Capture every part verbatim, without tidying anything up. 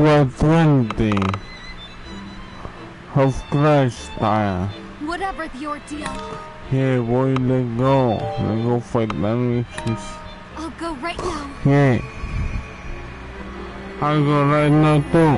We're twenty. Of course, Taya. Whatever your deal. Yeah, boy, let's go. Let's go fight enemies. I'll go right now. Yeah. I'll go right now too.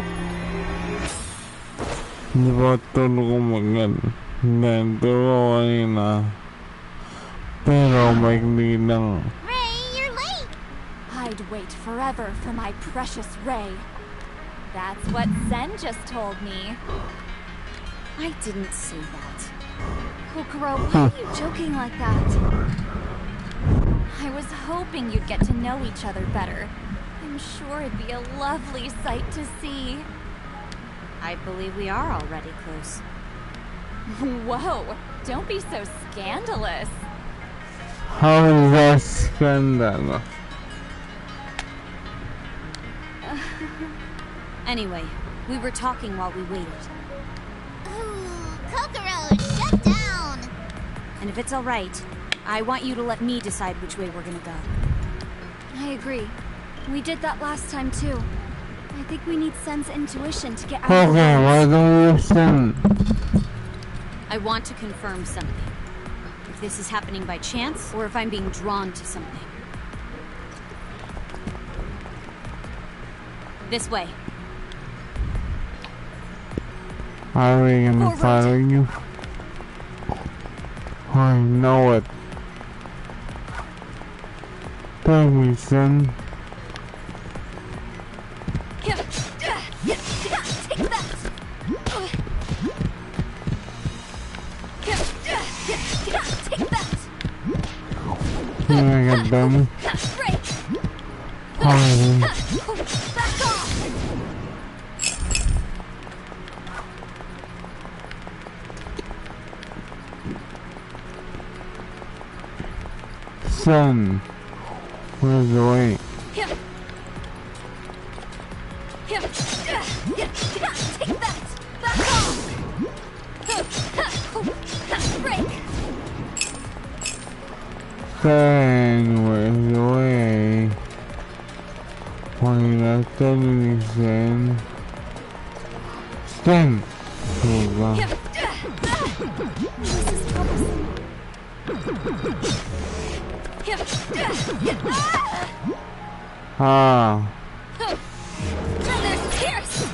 Hindi ba tulog ko mag-gan? Hindi, tulog ko kanina. Pero may hindi lang. Ray, you're late! I'd wait forever for my precious Ray. That's what Sen just told me. I didn't say that. Kokoro, why are you joking like that? I was hoping you'd get to know each other better. I'm sure it'd be a lovely sight to see. I believe we are already close. Whoa, don't be so scandalous. How is that scandalous? Anyway, we were talking while we waited. Ooh, Kokoro, shut down! And if it's alright, I want you to let me decide which way we're gonna go. I agree. We did that last time too. I think we need Sen's intuition to get out of the Okay, why don't you send? I want to confirm something. If this is happening by chance, or if I'm being drawn to something. This way. Are we gonna Forward. follow you? I know it. Tell me, son. Take that! Take that! Oh my god, dummy. Break! Oh, Back off! son. Where's the way? Take that! Back off! Break! Son, where's the way? Why you not telling me, son? Son! Oh god. This is troublesome. Ah. There's Pierce!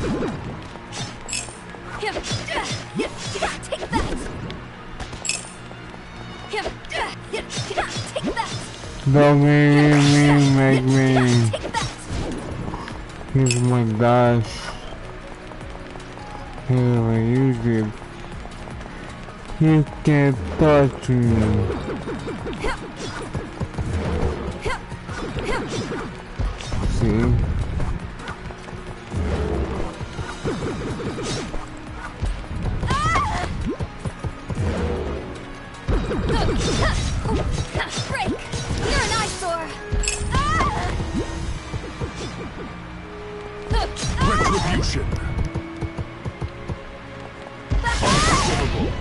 Take that! Take that! Don't make me, make me. Take that! Here's my dash. Here, I use it. You can't touch me. See? Break! You're an eyesore! Retribution! Unforgivable!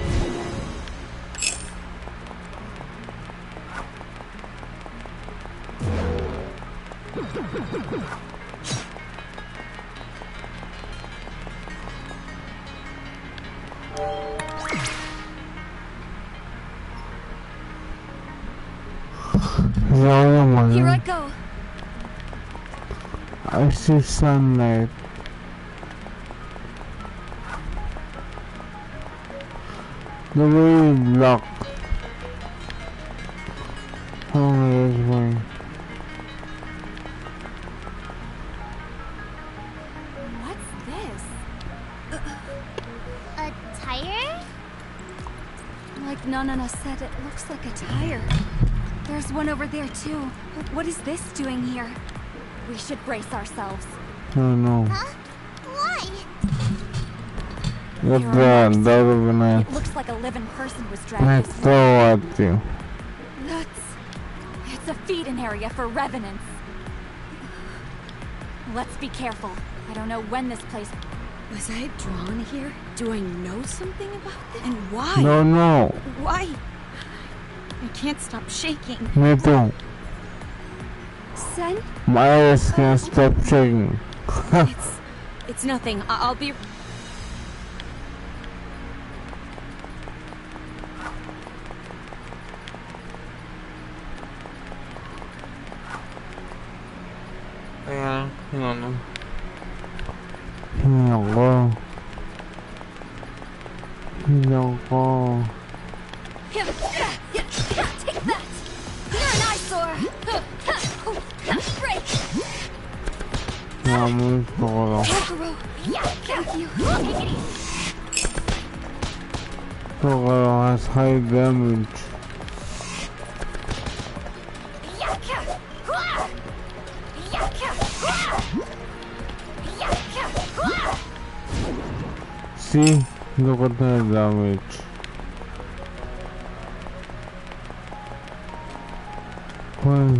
Here I go. I see sunlight. The way is blocked. Oh, this way. What's this? A tire? Like Nanana said, it looks like a tire. There's one over there too. What is this doing here? We should brace ourselves. Oh no. Huh? Why? What There that? are marks. That would be nice. It looks like a living person was dragged I this way. throw at you. That's... It's a feeding area for revenants. Let's be careful. I don't know when this place... Was I drawn here? Do I know something about this? And why? No, no. Why? I can't stop shaking. Me too. Sen? My eyes can't stop shaking. It's It's nothing. I I'll be... Ayan, yung ano. Hindi ako. Hindi ako. Take that! You're an eyesore! Break! Namin ko ko lang. Kokoro! Yeah, thank you! Take it easy! Kokoro has high damage. See? Look at that damage. Well.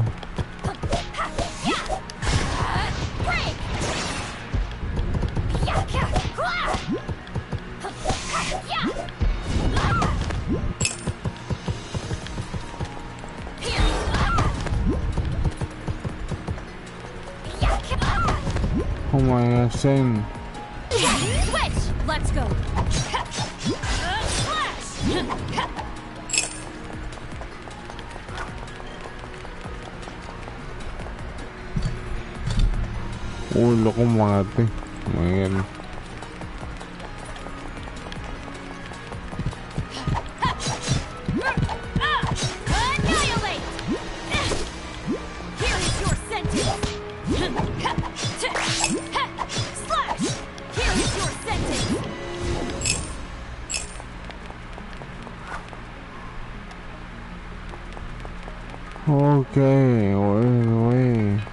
Oh my god, same. Switch! Let's go! Ulo ko mati. Ayan. Annihilate! Here is your sentence! Slash! Here is your sentence! Okay, wait, wait.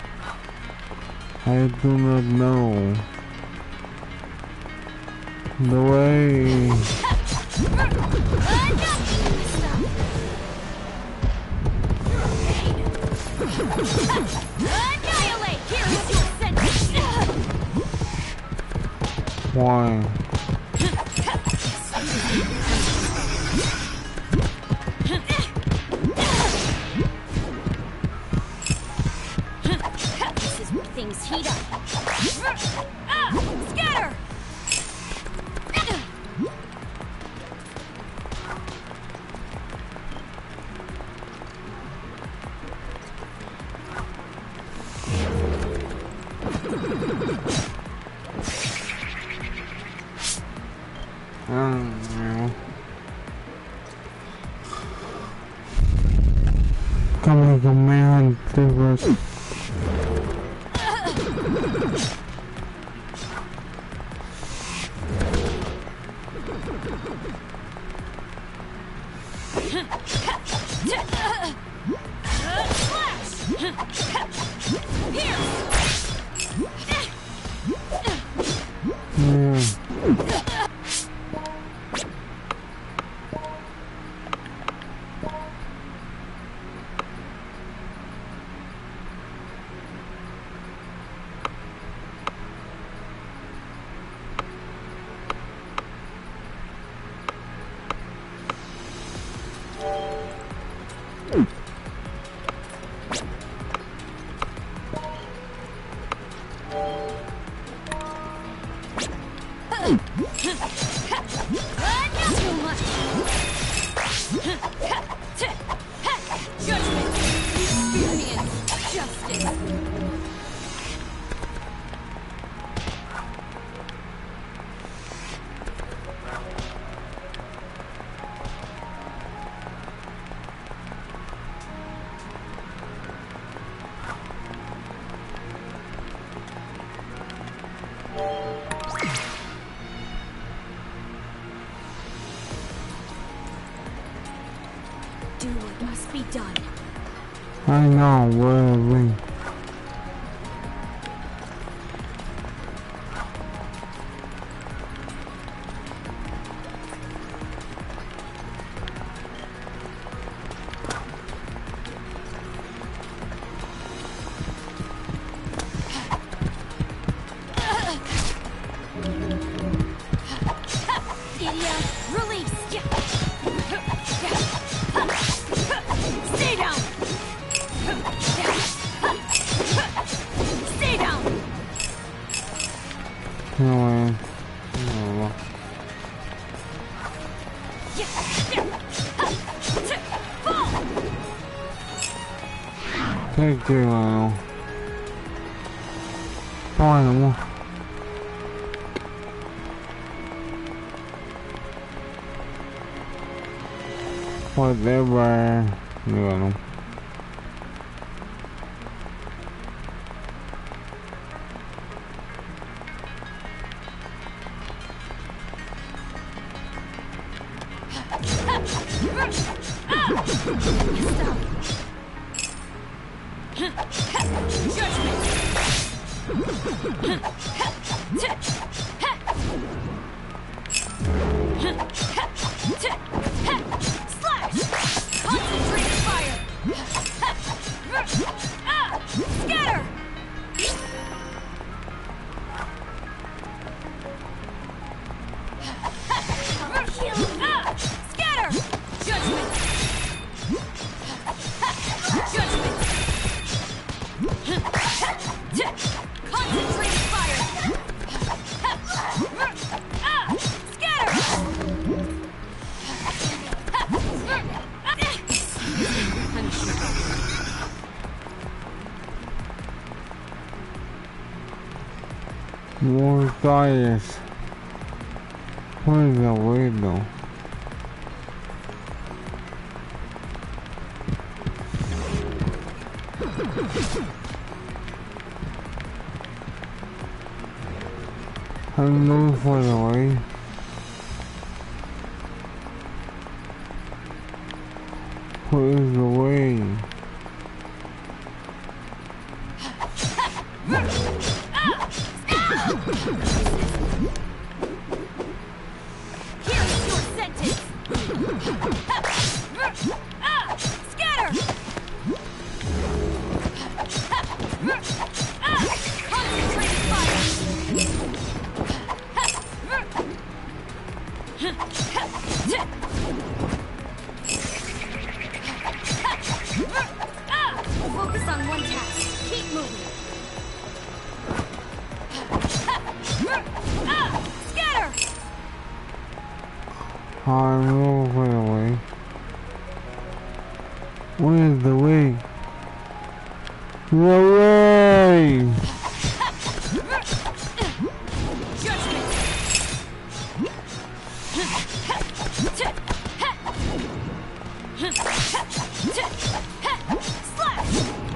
I do not know the way. Annihilate! Here is your sentence! Why? This is where things heat up. Ah! Scatter! I don't know. Come on, come on, take us. Yeah. Too much! Judgment! Experience! Justice! Do what must be done. I know, where are we? Idiot! Release! Stay down! Qué chido. Bueno, whatever. Digo, no. More tires. Where's the window? I'm looking for the way. Where is the way? Here's your sentence! Ah! Scatter! Ah! Concentrated fire! Ah! Focus on one task. Keep moving. Ah! Scatter! I'm looking for the way. Where's the way? The way! Judgment! Slash!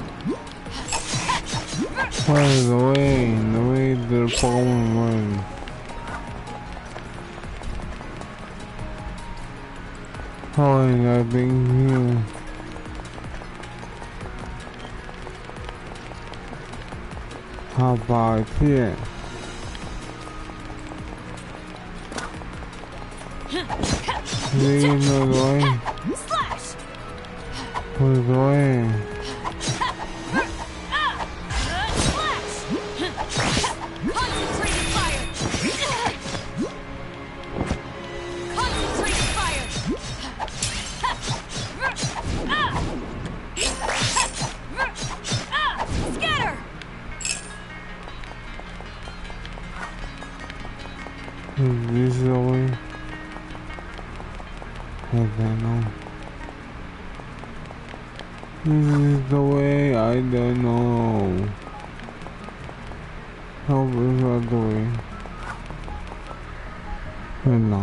Where's the way? The way to the Pokemon world. Oh, and I've been here. How about here? Do you know the way? Slash! Where's the way? Slash! Concentrated fire! Concentrated fire! Ah! Scatter! Is this the way? I don't know. This is the way, I don't know. How is that the way? No.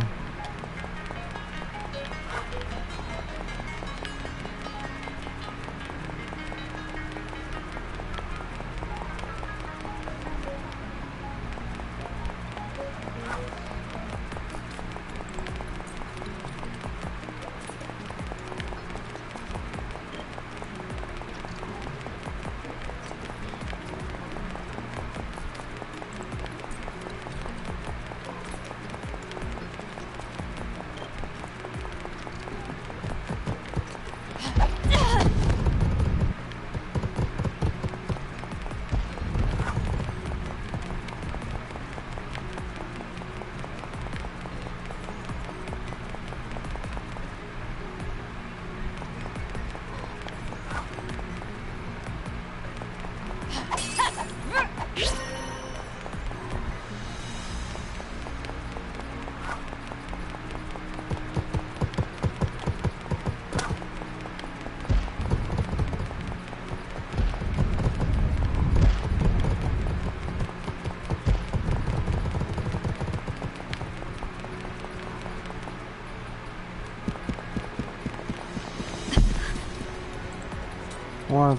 What?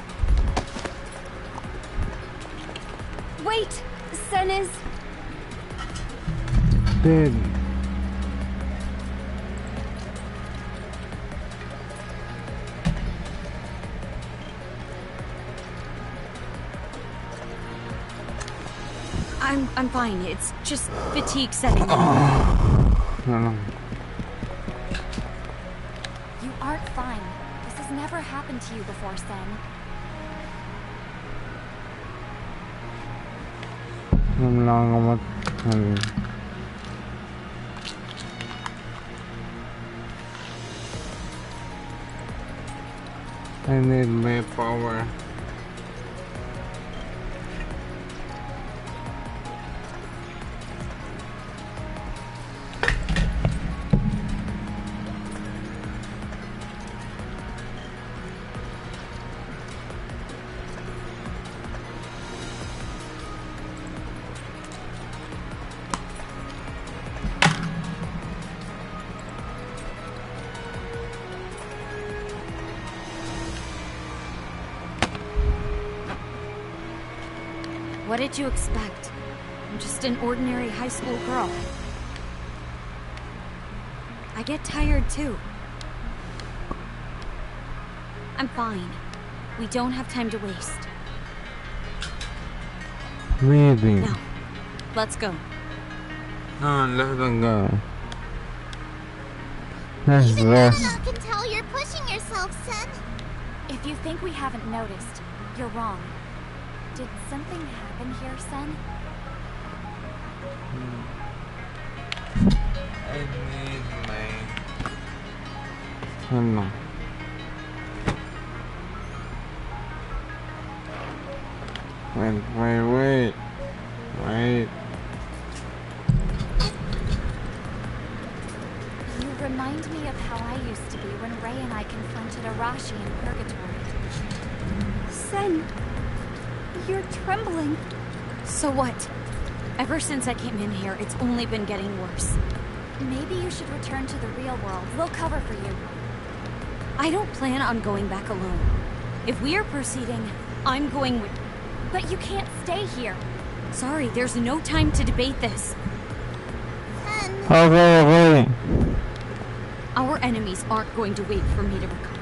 Wait! Sen is... Dead. I'm I'm fine. It's just fatigue setting in. No, no. You aren't fine. This has never happened to you before, Sen. I'm not gonna. I need my power. What did you expect? I'm just an ordinary high school girl. I get tired too. I'm fine. We don't have time to waste. Really? Now, let's go. No, let's go. Let's Even rest. Nana can tell you're pushing yourself, Sen. If you think we haven't noticed, you're wrong. Did something happen here, Sen? I need my... Oh no. Wait, wait, wait. Wait. You remind me of how I used to be when Ray and I confronted Arashi in Purgatory. Sen, you're trembling. So what? Ever since I came in here, it's only been getting worse. Maybe you should return to the real world. We'll cover for you. I don't plan on going back alone. If we are proceeding, I'm going with... But you can't stay here. Sorry, there's no time to debate this. Sen, Okay, okay. Our enemies aren't going to wait for me to recover.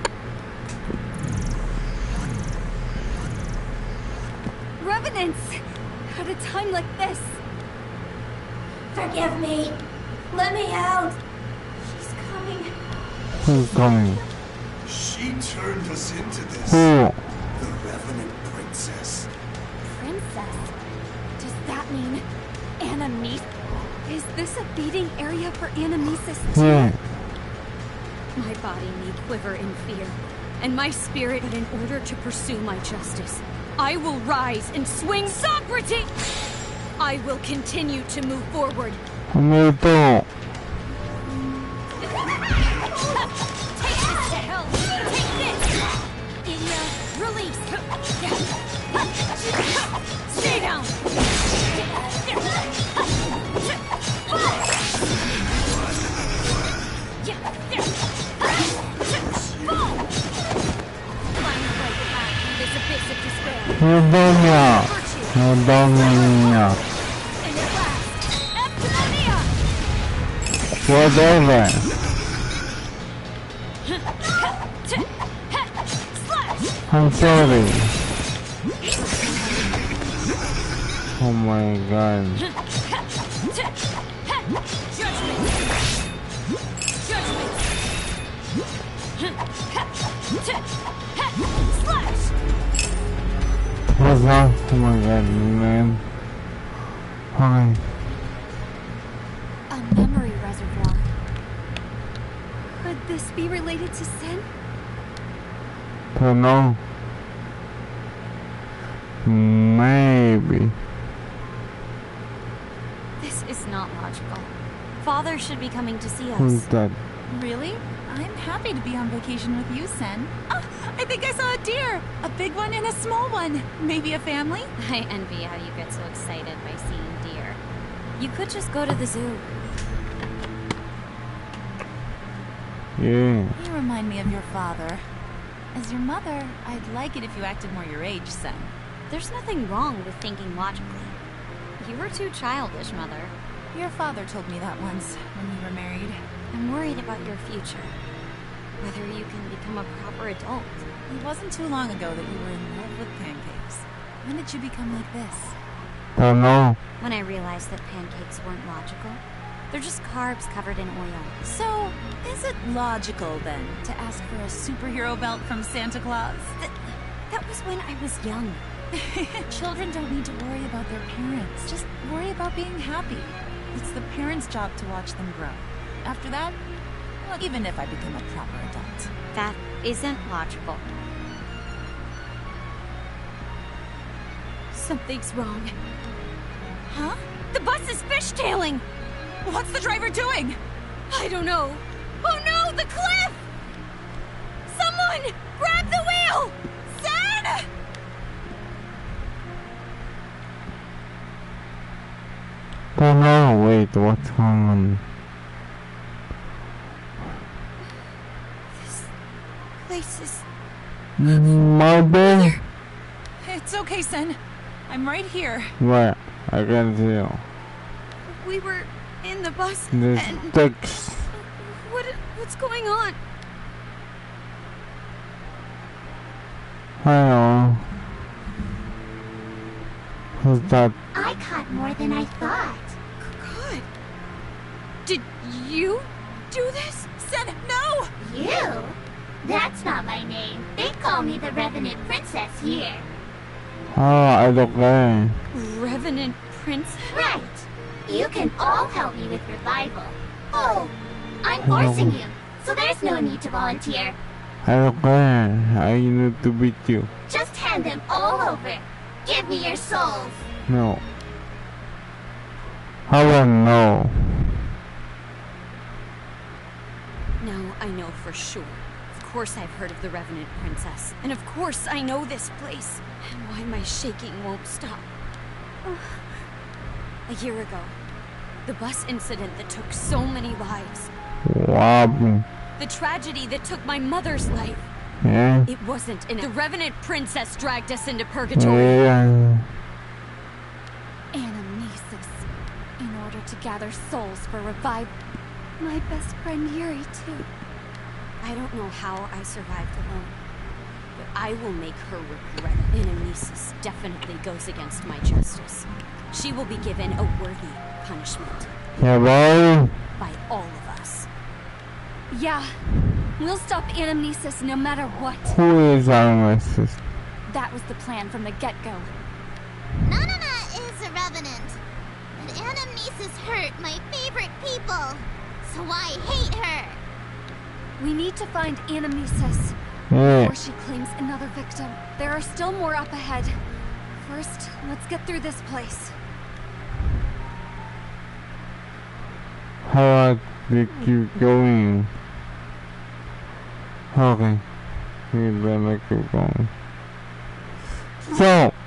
Revenants! At a time like this! Forgive me. Let me out. She's coming. Who's coming? She turned us into this. Who? The Revenant Princess. Princess? Does that mean Animesis? Is this a beating area for Animesis too? Yeah. My body may quiver in fear, and my spirit in order to pursue my justice. I will rise and swing Socrates! I will continue to move forward. Me too. Take this to hell! Take this! Idia, release! Stay down! Climb right back through this abyss of despair. Udonia. Udonia. And at last, Eptimonia! Whatever. Slash! I'm sorry. Oh my god. Judgment! Judgment! Slash! What's up? Oh my god, man. Hi. A memory reservoir. Could this be related to Sen? Don't know. Maybe. This is not logical. Father should be coming to see Who's us. that? Really? I'm happy to be on vacation with you, Sen. Oh, I think I saw a deer! A big one and a small one. Maybe a family? I envy how you get so excited by seeing deer. You could just go to the zoo. Yeah. You remind me of your father. As your mother, I'd like it if you acted more your age, Sen. There's nothing wrong with thinking logically. You were too childish, Mother. Your father told me that once, when we were married. I'm worried about your future. Whether you can become a proper adult. It wasn't too long ago that you were in love with pancakes. When did you become like this? Don't know. When I realized that pancakes weren't logical. They're just carbs covered in oil. So, is it logical, then, to ask for a superhero belt from Santa Claus? Th that was when I was young. Children don't need to worry about their parents. Just worry about being happy. It's the parents' job to watch them grow. After that, well, even if I become a proper adult. That isn't logical. Something's wrong. Huh? The bus is fishtailing! What's the driver doing? I don't know. Oh no, the cliff! Someone! Grab the wheel! Sen! Don't know. Wait, what's going on? This place is... Mother? It's okay, Sen. I'm right here. Where? I can see you. We were in the bus The and... sticks. What, what's going on? Hello. Who's that? I caught more than I thought. God. Did you do this? Sen, no! You? That's not my name. They call me the Revenant Princess here. Oh, it's okay. Revenant Prince? Right. You can all help me with revival. Oh, I'm forcing you, so there's no need to volunteer. It's okay. I need to beat you. Just hand them all over. Give me your souls. No. How about no? Now I know for sure. Of course I've heard of the Revenant Princess. And of course I know this place. And why my shaking won't stop. A year ago, the bus incident that took so many lives. Wow. The tragedy that took my mother's life. Yeah. It wasn't in The Revenant Princess dragged us into purgatory. Yeah. Anamnesis. In order to gather souls for revival. My best friend Yuri, too. I don't know how I survived alone. But I will make her regret it. Anamnesis definitely goes against my justice. She will be given a worthy punishment. Yeah, boy. By all of us. Yeah. We'll stop Anamnesis no matter what. Who is Anamnesis? That was the plan from the get-go. Nanana is a Revenant. But Anamnesis hurt my favorite people. So I hate her. We need to find Anamnesis Yeah. before she claims another victim. There are still more up ahead. First, let's get through this place. How did you going? Okay. We better keep going. So.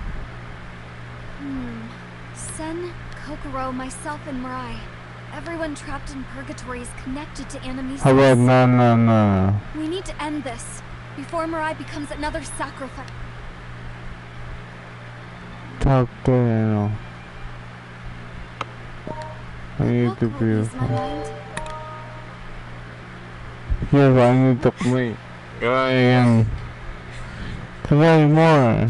Hmm. Sen, Kokoro, myself, and Mirai. Everyone trapped in purgatory is connected to Anamnesis. How about no, no, no. We need to end this before Mirai becomes another sacrifice. Talk to you. I need to Kokoro ease my be. mind. Yes, I need to play. Try again. Try more.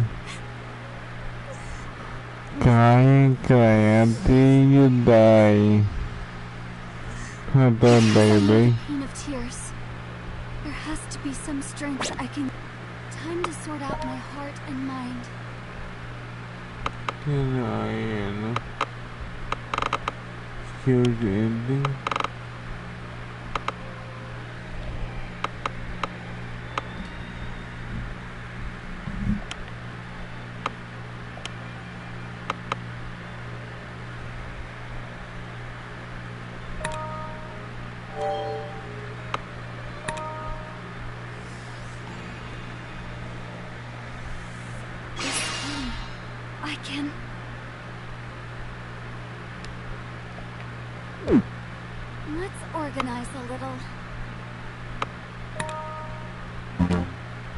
Cry, cry until you die. Not that, baby. Pain of tears. There has to be some strength I can. Time to sort out my heart and mind. Can I uh, hear the ending? I can. Let's organize a little.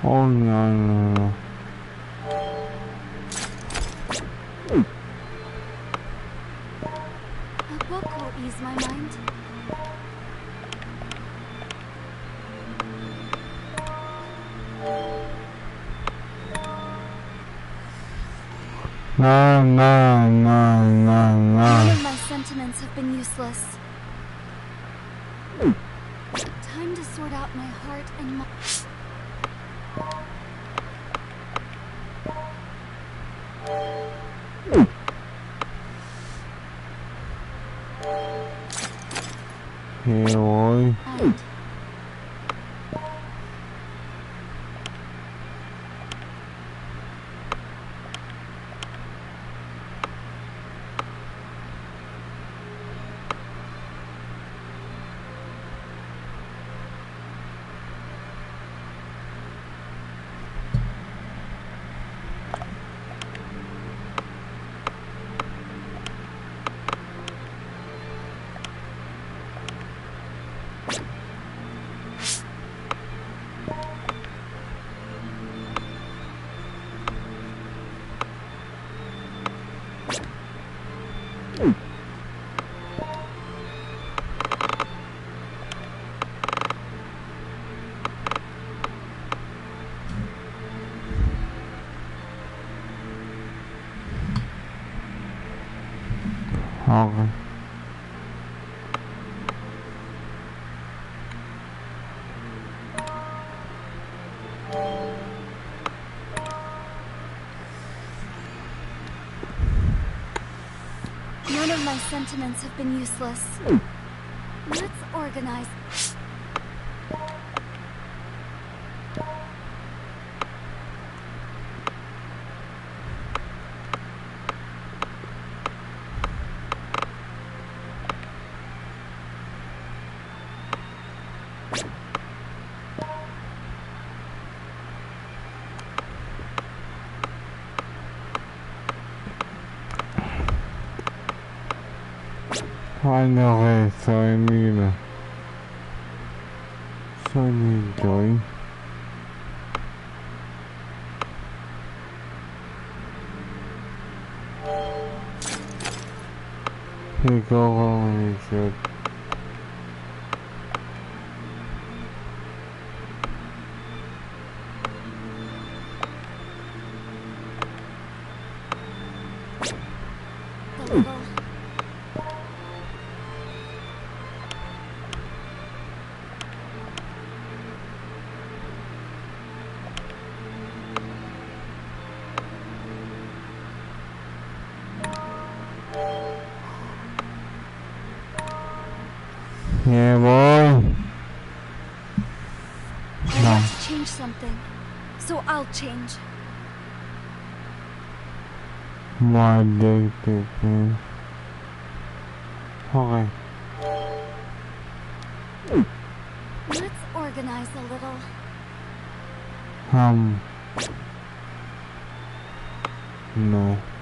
Oh no, no, no. A book will ease my mind. No, no, no, no, None no. of my sentiments have been useless. Time to sort out my heart and my... Hey boy. mind. Okay. None of my sentiments have been useless. Let's organize. I know que soy mira. Soy mi joy. He go home and he said, The little... yeah boy. I want to change something, so I'll change. My day taking. Okay. Let's organize a little. Um. No.